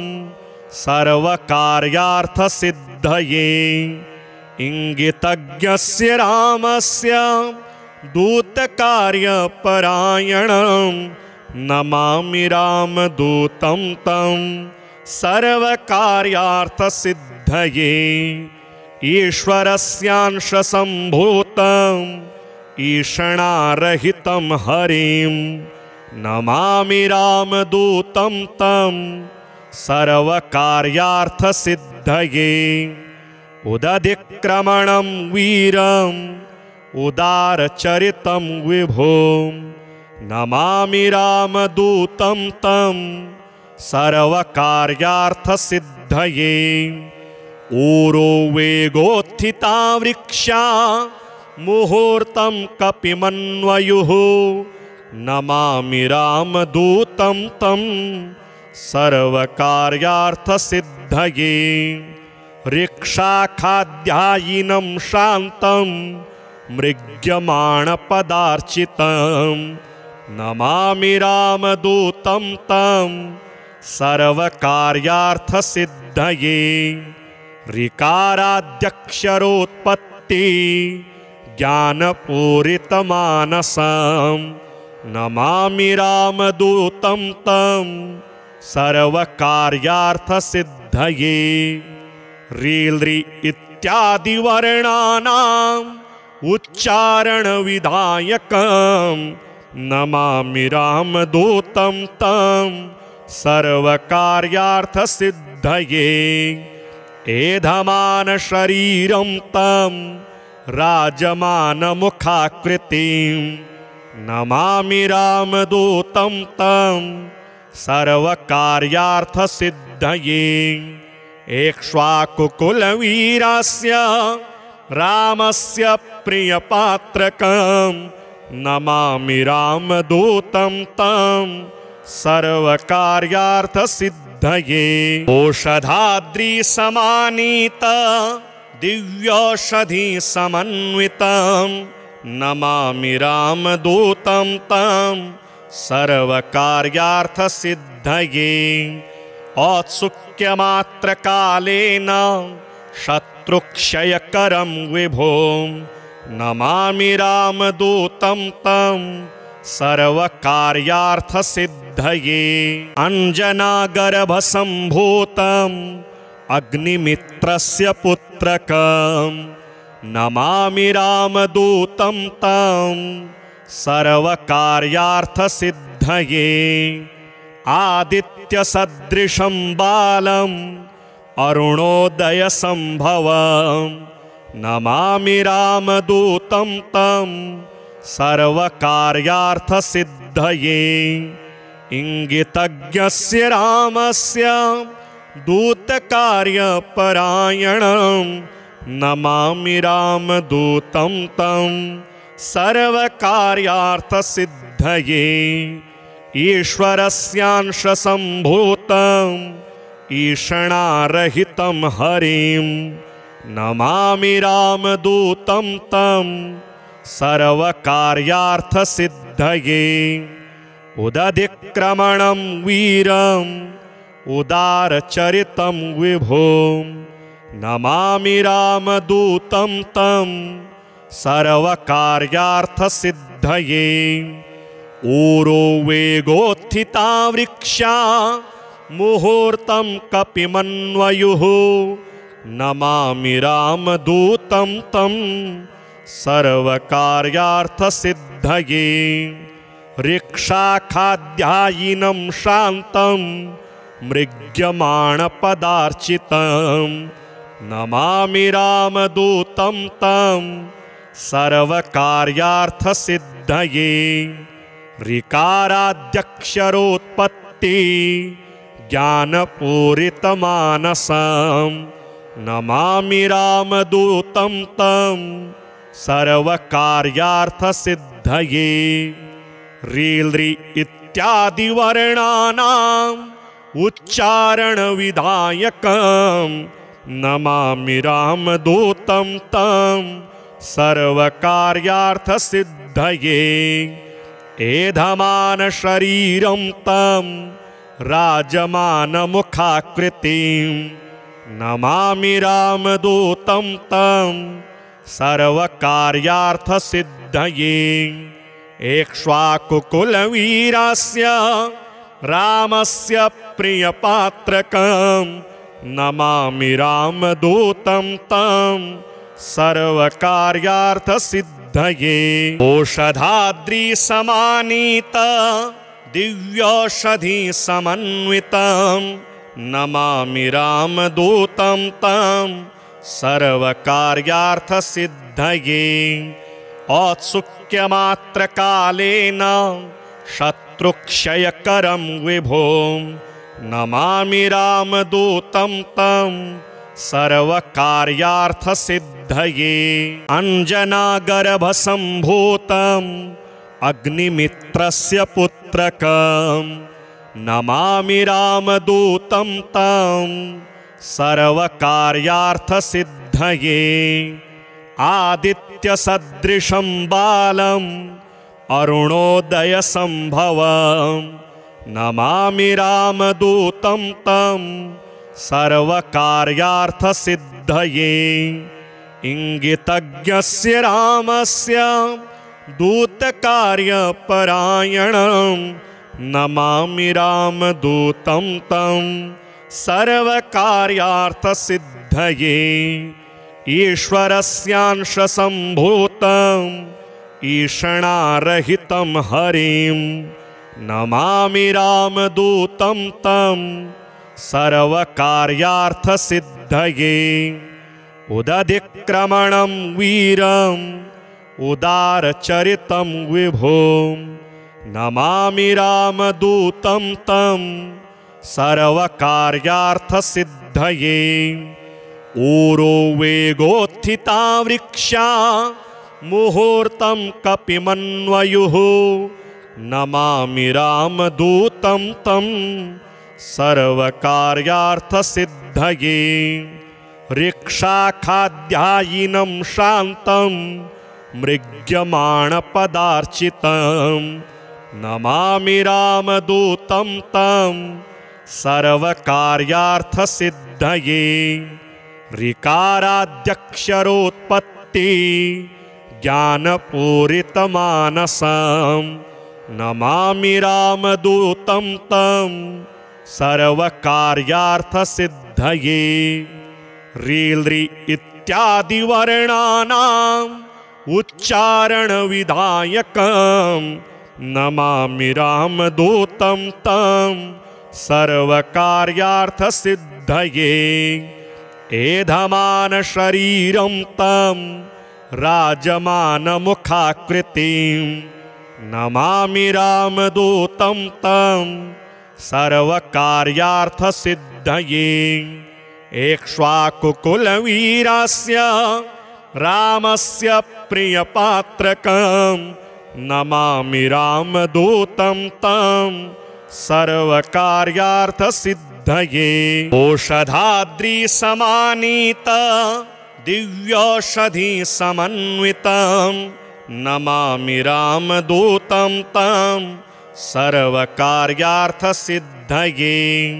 सर्वकार्यार्थसिद्धये इंगितज्ञस्य रामस्य दूतकार्यपरायणं नमामि रामदूतं तं सर्वकार्यार्थसिद्धये ईश्वरस्यांशसम्भूतम् ईषणारहितं हरिं नमामि रामदूतं तं सर्वकार्यार्थसिद्धये उदधिक्रमणं वीरम् उदारचरितं विभों नमामि रामदूतं तं सर्वकार्यार्थसिद्धये ऊरो वेगोत्थिता वृक्षा मुहूर्तं कपिमन्वयुः नमामि रामदूतं तं सर्वकार्यार्थसिद्धये ऋक्षाखाद्यायिनं शान्तं मृग्यमाणपदार्चितं नमामि रामदूतं तं सर्वकार्यार्थसिद्धये ऋकाराद्यक्षरोत्पत्ति ज्ञानपूरितमानसं नमामि रामदूतं तं सर्वकार्यार्थसिद्धये रीलृ इत्यादिवर्णानाम् उच्चारणविधायकं नमामि रामदूतं तं सर्वकार्यार्थसिद्धये एधमानशरीरं तं राजमानमुखाकृतिं नमामि रामदूतं तं सर्वकार्यार्थसिद्धये एक्ष्वाकुकुलवीरस्य रामस्य प्रियपात्रकं नमामि रामदूतं तं सर्वकार्यार्थसिद्धये ओषधाद्रिसमानीत दिव्यौषधि समन्वितं नमामि रामदूतं तं सर्वकार्यार्थसिद्धये औत्सुक्यमात्रकालेन शत्रुक्षयकरं विभों नमामि रामदूतं तं सर्वकार्यार्थसिद्धये अंजनागर्भसम्भूतं अग्निमित्रस्य पुत्रकं नमामि रामदूतं तं सर्वकार्यार्थसिद्धये आदित्यसदृशं बालम् अरुणोदयसम्भवं नमामि रामदूतं तं सर्वकार्यार्थसिद्धये इंगितज्ञस्य रामस्य दूतकार्यपरायणं नमामि रामदूतं तं सर्वकार्यार्थसिद्धये ईश्वरस्यांशसम्भूतं ईषणारहितं हरिं नमामि रामदूतं तं सर्वकार्यार्थसिद्धये उदधिक्रमणं वीरम् उदारचरितं विभों नमामि रामदूतं तं सर्वकार्यार्थसिद्धये ऊरो वेगोत्थिता वृक्षा मुहूर्तं कपिमन्वयुः नमामि रामदूतं तं सर्वकार्यार्थसिद्धये ऋक्षाखाध्यायिनं शान्तं मृग्यमाणपदार्चितं नमामि रामदूतं तं सर्वकार्यार्थसिद्धये ऋकाराद्यक्षरोत्पत्ति ज्ञानपूरितमानसं नमामि रामदूतं तं सर्वकार्यार्थसिद्धये रीलृ इत्यादिवर्णानाम् उच्चारणविधायकं नमामि रामदूतं तं सर्वकार्यार्थसिद्धये एधमानशरीरं तं राजमानमुखाकृतिं नमामि रामदूतं तं सर्वकार्यार्थसिद्धये एक्ष्वाकुकुलवीरस्य रामस्य प्रियपात्रकं नमामि रामदूतं तं सर्वकार्यार्थसिद्धये ओषधाद्रिसमानीत दिव्यौषधि समन्वितं नमामि रामदूतं तं सर्वकार्यार्थसिद्धये औत्सुक्यमात्रकालेन शत्रुक्षयकरं विभों नमामि रामदूतं तं सर्वकार्यार्थसिद्धये अंजनागर्भसम्भूतं अग्निमित्रस्य पुत्रकं नमामि रामदूतं तं सर्वकार्यार्थसिद्धये आदित्यसदृशं बालम् अरुणोदयसम्भवं नमामि रामदूतं तं सर्वकार्यार्थसिद्धये इंगितज्ञस्य रामस्य दूतकार्यपरायणं नमामि रामदूतं तं सर्वकार्यार्थसिद्धये ईश्वरस्यांशसम्भूतं ईषणारहितं हरिं नमामि रामदूतं तं सर्वकार्यार्थसिद्धये उदधिक्रमणं वीरम् उदारचरितं विभों नमामि रामदूतं तं सर्वकार्यार्थसिद्धये ऊरो वेगोत्थिता वृक्षा मुहूर्तं कपिमन्वयुः नमामि रामदूतं तं सर्वकार्यार्थसिद्धये ऋक्षाखाध्यायिनं शान्तं मृग्यमाणपदार्चितं नमामि रामदूतं तं सर्वकार्यार्थसिद्धये ऋकाराद्यक्षरोत्पत्ति ज्ञानपूरितमानसं नमामि रामदूतं तं सर्वकार्यार्थसिद्धये रील्रि इत्यादि वर्णानाम् उच्चारणविधायकं नमामि रामदूतं तं सर्वकार्यार्थसिद्धये एधमानशरीरं तं राजमानमुखाकृतिं नमामि रामदूतं तं सर्वकार्यार्थसिद्धये एक्ष्वाकुकुलवीरस्य रामस्य प्रियपात्रकं नमामि रामदूतं तं सर्वकार्यार्थसिद्धये ओषधाद्रिसमानीत दिव्यौषधिसमन्वितं नमामि रामदूतं तं सर्वकार्यार्थसिद्धये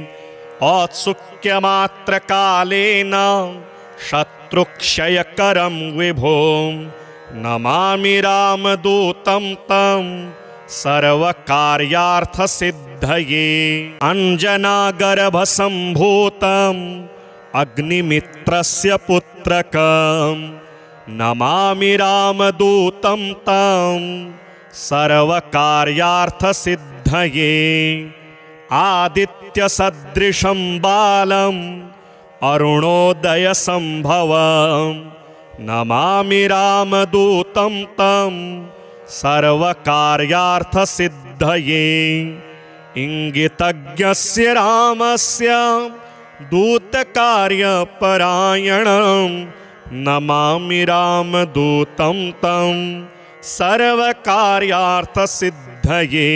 औत्सुक्यमात्रकालेन शत्रुक्षयकरं विभों नमामि रामदूतं तं सर्वकार्यार्थसिद्धये अञ्जनागर्भसम्भूतम् अग्निमित्रस्य पुत्रकं नमामि रामदूतं तं सर्वकार्यार्थसिद्धये आदित्यसदृशं बालम् अरुणोदयसम्भवं नमामि रामदूतं तं सर्वकार्यार्थसिद्धये इंगितज्ञस्य रामस्य दूतकार्यपरायणं नमामि रामदूतं तं सर्वकार्यार्थसिद्धये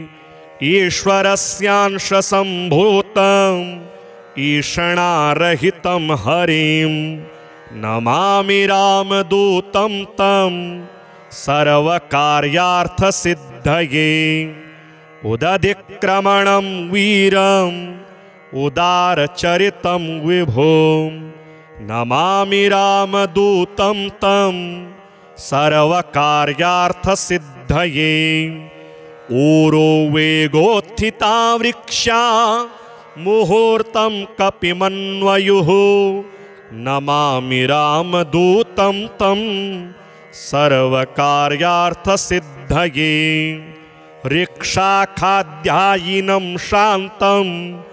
ईश्वरस्यांशसम्भूतम् ईषणारहितं हरिं नमामि रामदूतं तं सर्वकार्यार्थसिद्धये उदधिक्रमणं वीरम् उदारचरितं विभों नमामि रामदूतं तं सर्वकार्यार्थसिद्धये ऊरो वेगोत्थिता वृक्षा मुहूर्तं कपिमन्वयुः नमामि रामदूतं तं सर्वकार्यार्थसिद्धये ऋक्षाखाध्यायिनं शान्तं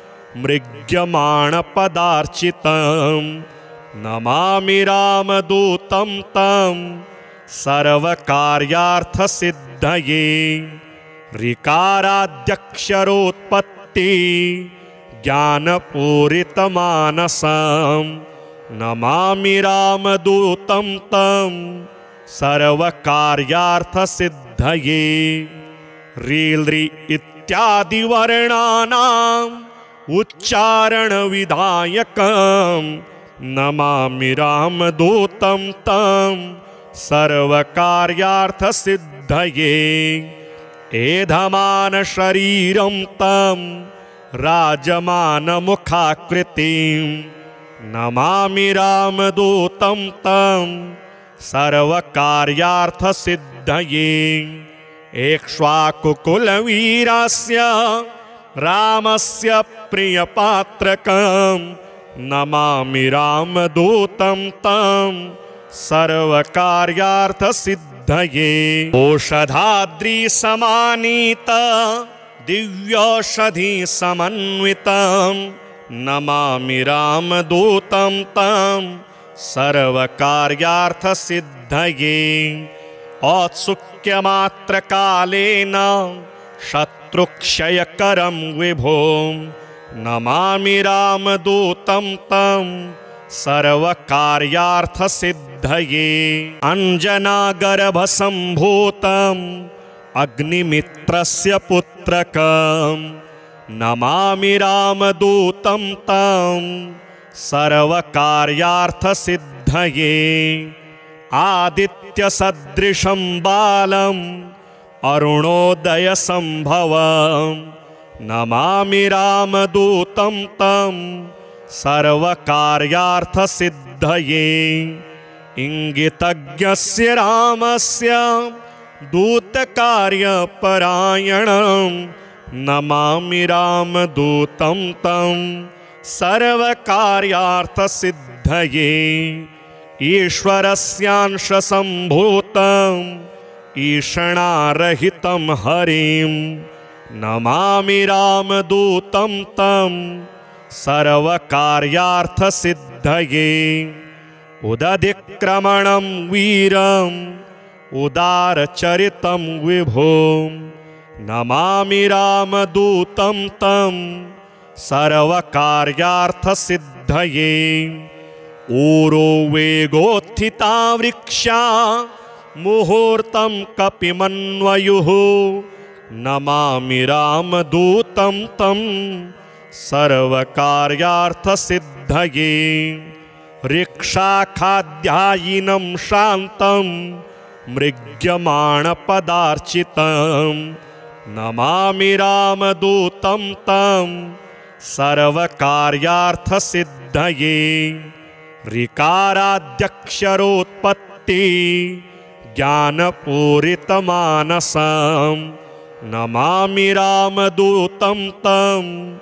मृग्यमाणपदार्चितं नमामि रामदूतं तं सर्वकार्यार्थसिद्धये ऋकाराद्यक्षरोत्पत्ति ज्ञानपूरितमानसं नमामि रामदूतं तं सर्वकार्यार्थसिद्धये रील्रि इत्यादि वर्णानाम् उच्चारणविधायकं नमामि रामदूतं तं सर्वकार्यार्थसिद्धये एधमानशरीरं तं राजमानमुखाकृतिं नमामि रामदूतं तं सर्वकार्यार्थसिद्धये एक्ष्वाकुकुलवीरस्य रामस्य प्रियपात्रकं नमामि रामदूतं तं सर्वकार्यार्थसिद्धये ओषधाद्रिसमानीत दिव्यौषधिसमन्वितं नमामि रामदूतं तं सर्वकार्यार्थसिद्धये औत्सुक्यमात्रकालेन शत्रुक्षयकरं विभों नमामि रामदूतं तं सर्वकार्यार्थसिद्धये अञ्जनागर्भसम्भूतम् अग्निमित्रस्य पुत्रकं नमामि रामदूतं तं सर्वकार्यार्थसिद्धये आदित्यसदृशं बालम् अरुणोदयसम्भवम् नमामि रामदूतं तं सर्वकार्यार्थसिद्धये इंगितज्ञस्य रामस्य दूतकार्यपरायणं नमामि रामदूतं तं सर्वकार्यार्थसिद्धये ईश्वरस्यांशसम्भूतम् ईषणारहितं हरिं नमामि रामदूतं तं सर्वकार्यार्थसिद्धये उदधिक्रमणं वीरम् उदारचरितं विभुं नमामि रामदूतं तं सर्वकार्यार्थसिद्धये ऊरो वेगोत्थिता वृक्षा मुहूर्तं कपिमन्वयुः नमामि रामदूतं तं सर्वकार्यार्थसिद्धये ऋक्षाखाद्यायिनं शान्तं मृग्यमाणपदार्चितं नमामि रामदूतं तं सर्वकार्यार्थसिद्धये ऋकाराद्यक्षरोत्पत्ति ज्ञानपूरितमानसं नमामि रामदूतं तं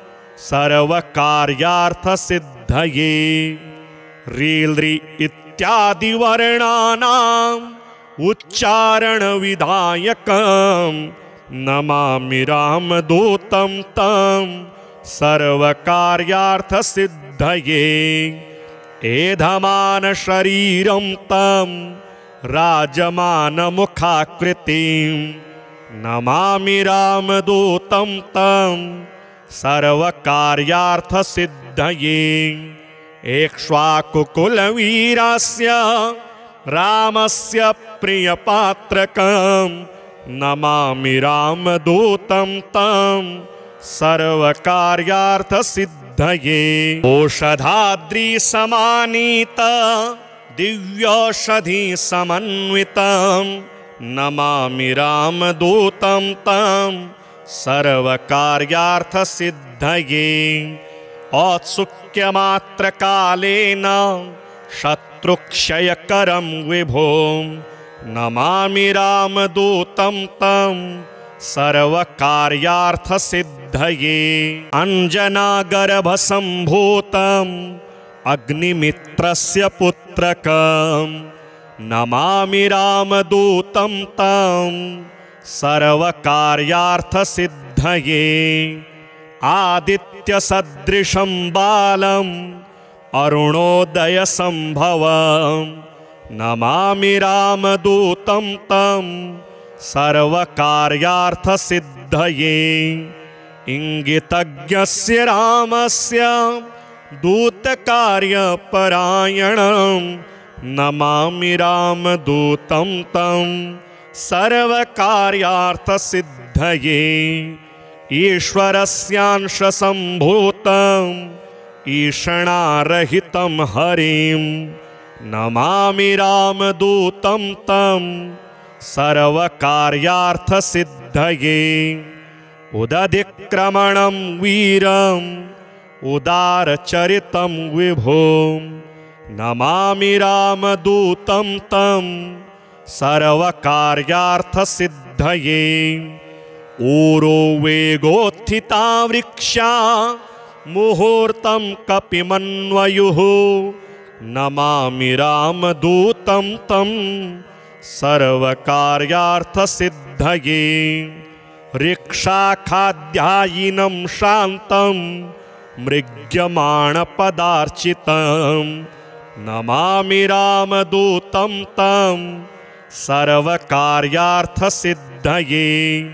सर्वकार्यार्थसिद्धये रीलृ इत्यादिवर्णानाम् उच्चारणविधायकं नमामि रामदूतं तं सर्वकार्यार्थसिद्धये एधमानशरीरं तं राजमानमुखाकृतिं नमामि रामदूतं तं सर्वकार्यार्थसिद्धये एक्ष्वाकुकुलवीरस्य रामस्य प्रियपात्रकं नमामि रामदूतं तं सर्वकार्यार्थसिद्धये ओषधाद्रिसमानीत दिव्यौषधिसमन्वितं नमामि रामदूतं तं सर्वकार्यार्थसिद्धये औत्सुक्यमात्रकालेन शत्रुक्षयकरं विभुं नमामि रामदूतं तं सर्वकार्यार्थसिद्धये अञ्जनागर्भसम्भूतम् अग्निमित्रस्य पुत्रकं नमामि रामदूतं तं सर्वकार्यार्थसिद्धये आदित्यसदृशं बालम् अरुणोदयसम्भवम् नमामि रामदूतं तं सर्वकार्यार्थसिद्धये इंगितज्ञस्य रामस्य दूतकार्यपरायणं नमामि रामदूतं तं सर्वकार्यार्थसिद्धये ईश्वरस्यांशसम्भूतम् ईषणारहितं हरिं नमामि रामदूतं तं सर्वकार्यार्थसिद्धये उदधिक्रमणं वीरम् उदारचरितं विभुं नमामि रामदूतं तं सर्वकार्यार्थसिद्धये ऊरो वेगोत्थिता वृक्षा मुहूर्तं कपिमन्वयुः नमामि रामदूतं तं सर्वकार्यार्थसिद्धये ऋक्षाखाद्यायिनं शान्तं मृग्यमाणपदार्चितं नमामि रामदूतं तं सर्वकार्यार्थसिद्धये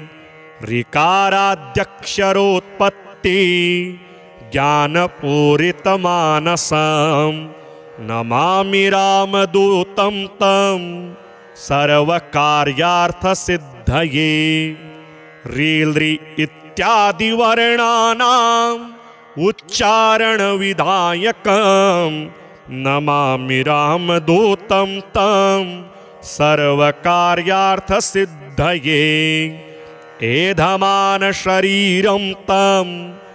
ऋकाराद्यक्षरोत्पत्ति ज्ञानपूरितमानसं नमामि रामदूतं तं सर्वकार्यार्थसिद्धये रीलृ इत्यादिवर्णानाम् उच्चारणविधायकं नमामि रामदूतं तं सर्वकार्यार्थसिद्धये एधमानशरीरं तं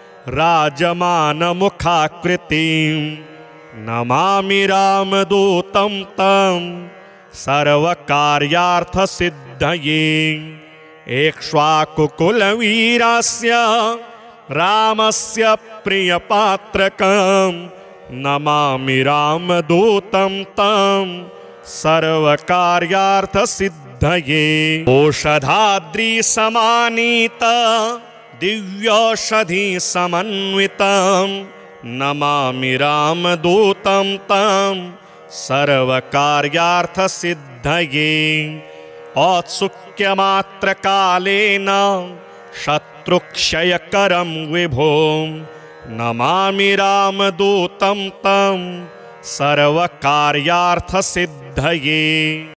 राजमानमुखाकृतिं नमामि रामदूतं तं सर्वकार्यार्थसिद्धये एक्ष्वाकुकुलवीरस्य रामस्य प्रियपात्रकं नमामि रामदूतं तं सर्वकार्यार्थसिद्धये ओषधाद्रिसमानीत दिव्यौषधिसमन्वितं नमामि रामदूतं तं सर्वकार्यार्थसिद्धये औत्सुक्यमात्रकालेन शत्रुक्षयकरं विभों नमामि रामदूतं तं सर्वकार्यार्थसिद्धये।